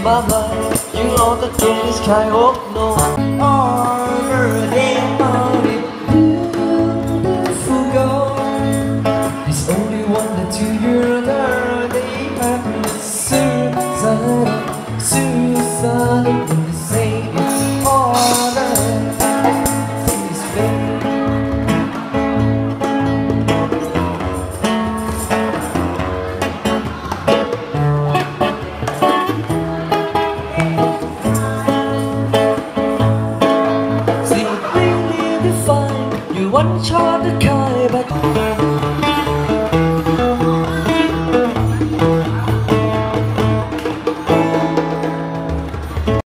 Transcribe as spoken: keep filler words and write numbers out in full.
my blood. You know the thing is kind of no. Over the morning, beautiful girl. It's only one that to your dirty happiness. Suicide, suicide, when they say it's harder. It's been. One shot the guy, but